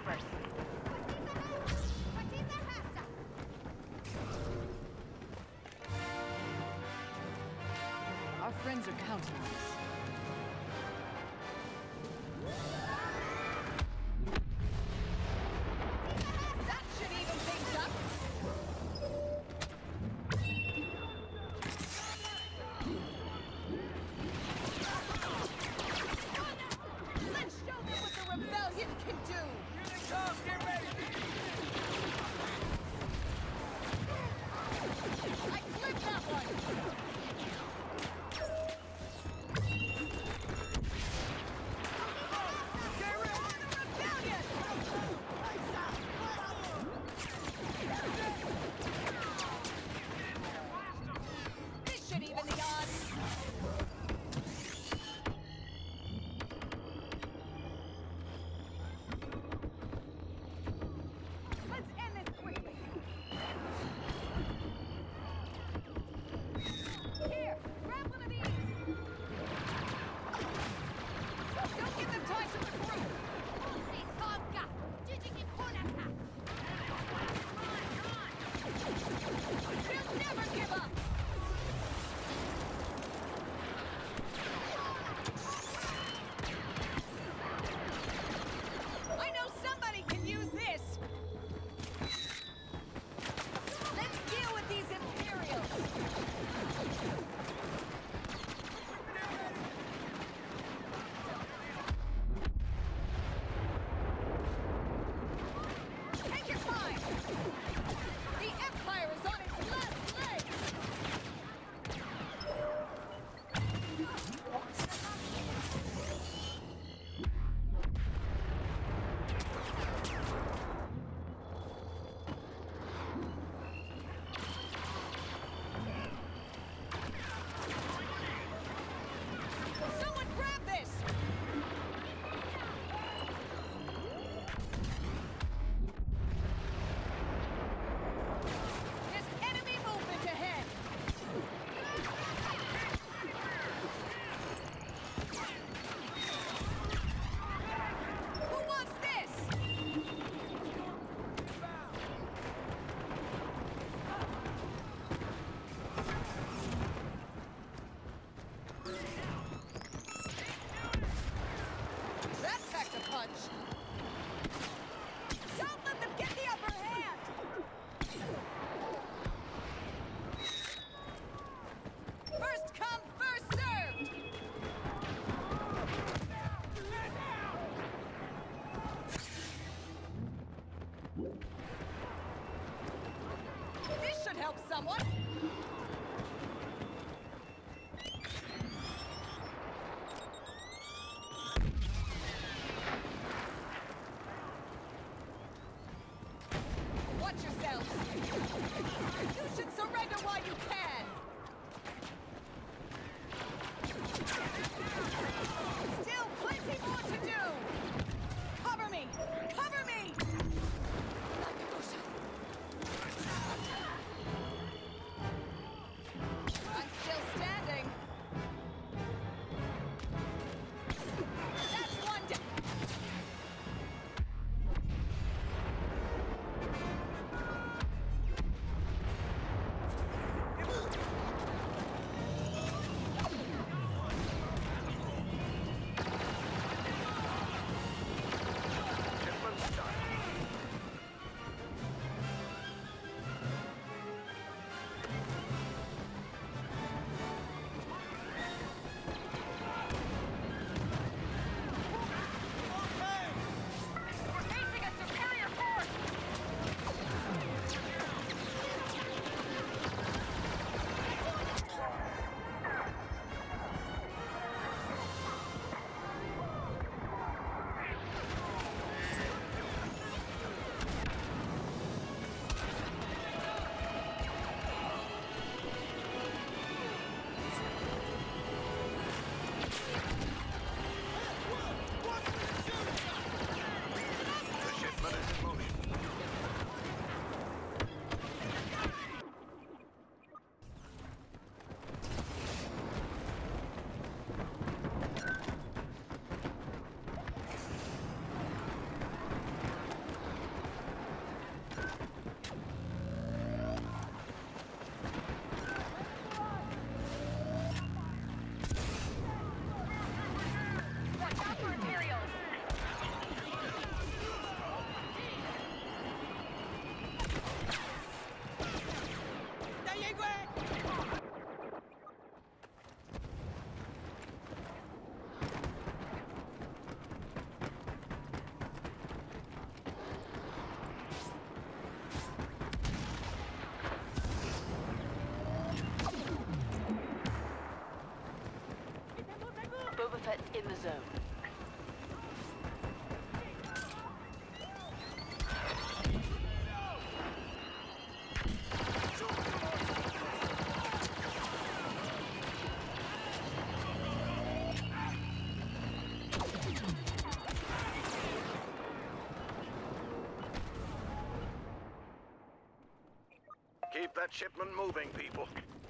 troopers. Our friends are counting on us. That should even things up! Let's show them what the rebellion can do! Here they come! Get ready! I clipped that one! This should even the odds! Let's end this quickly! Here! Grab one of these! Don't give them time to recruit! We'll never give up! I know somebody can use this! Let's deal with these Imperials! Take your time! The Empire is on its last leg! Someone grab this! There's enemy movement ahead! Who wants this? That packed a punch! Don't let them get the upper hand! First come, first served! This should help someone! Watch yourselves! You should surrender while you can! Still plenty more to do! Cover me! Cover me! I'm still standing! That's one down! zone. Keep that shipment moving, people.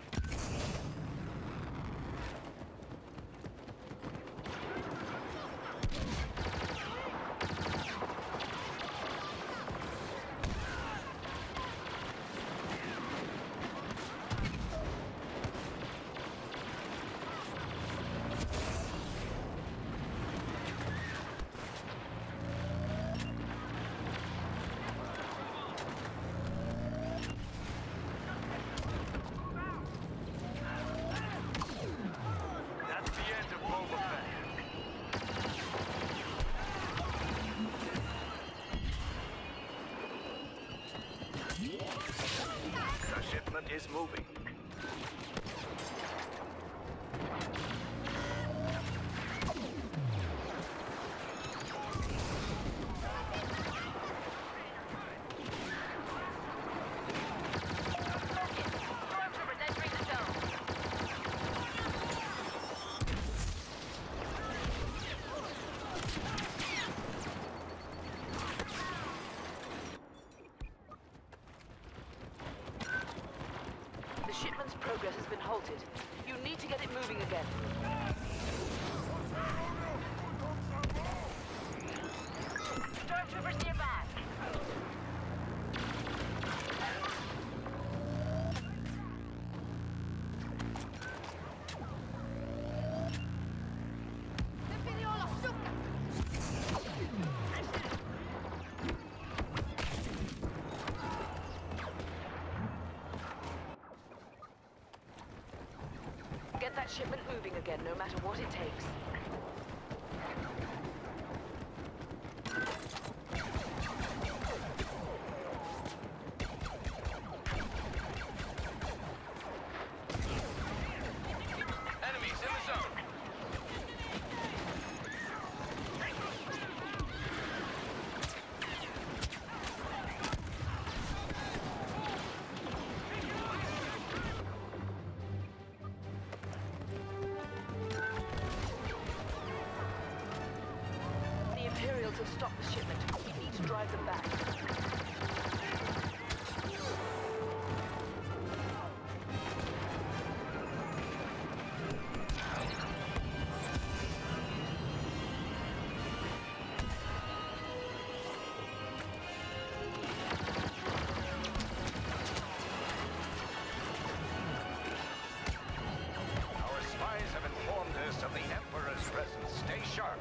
Is moving. Stormtroopers entering the zone. The shipment's progress has been halted. You need to get it moving again. Stormtroopers nearby. Get that shipment moving again, no matter what it takes. Enemies in the zone. The Imperials have stopped the shipment. We need to drive them back. Our spies have informed us of the Emperor's presence. Stay sharp.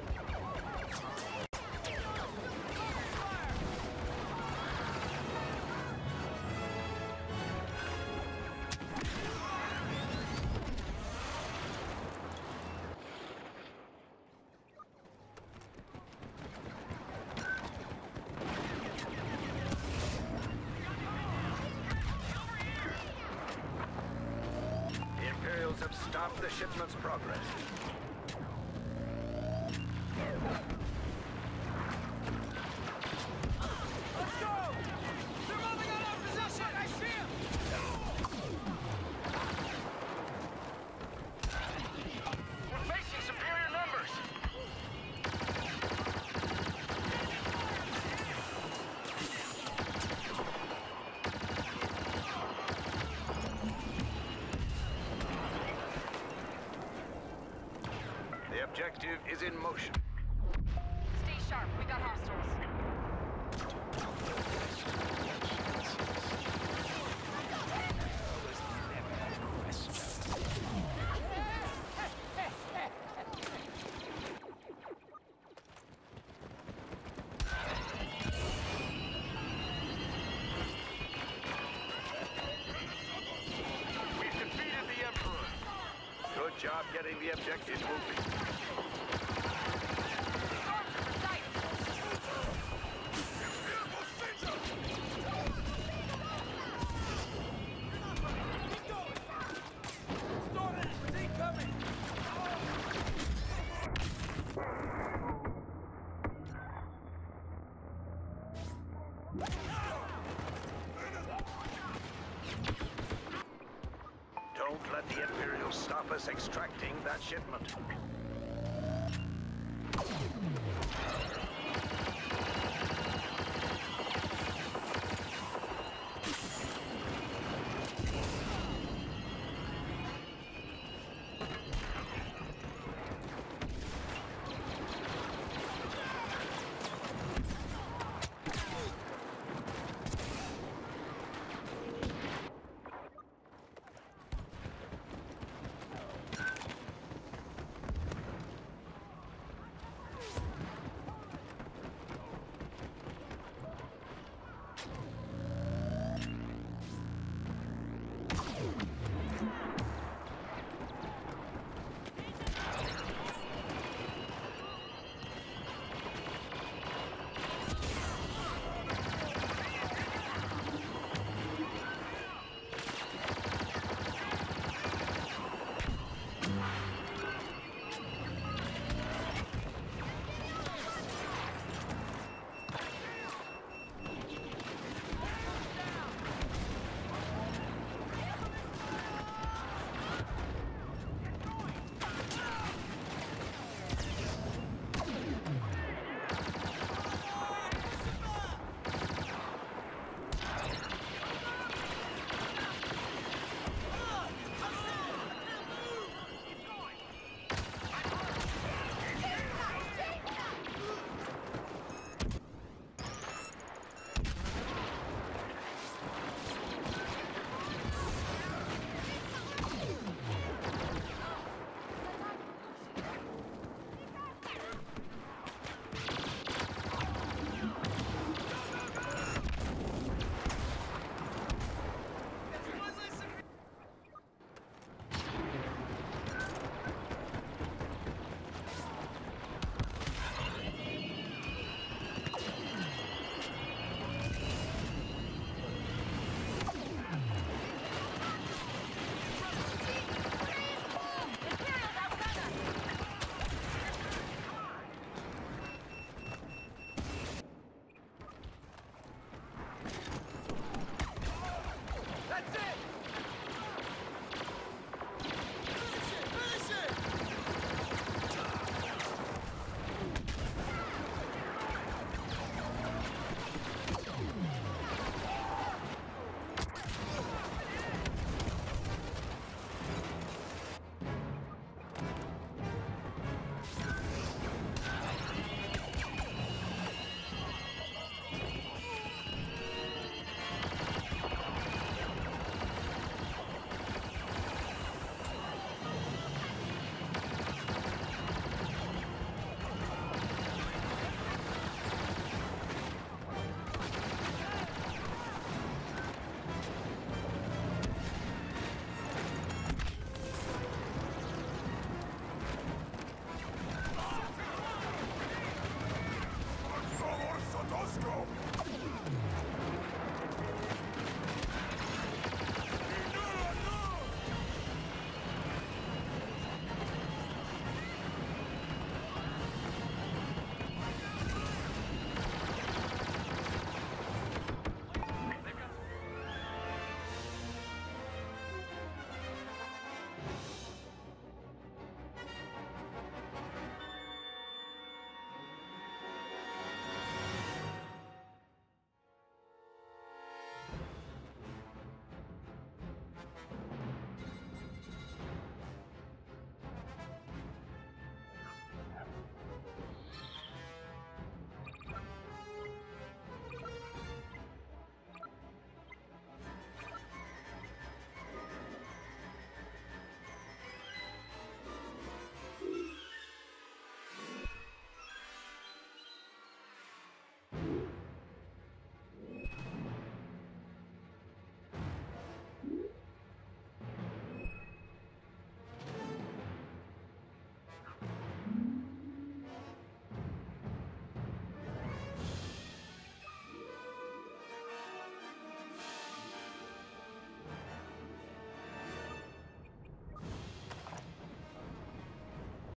The Imperials have stopped the shipment's progress. Let's go! They're moving out of position! I see him! We're facing superior numbers! The objective is in motion. Stay sharp. We got hostiles. We've defeated the Emperor. Good job getting the objective moving. Don't let the Imperials stop us extracting that shipment.